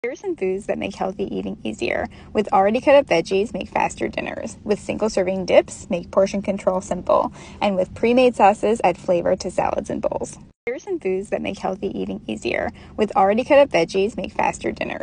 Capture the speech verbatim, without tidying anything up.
Here are some foods that make healthy eating easier. With already cut up veggies, make faster dinners. With single serving dips, make portion control simple. And with pre-made sauces, add flavor to salads and bowls. Here are some foods that make healthy eating easier. With already cut up veggies, make faster dinners.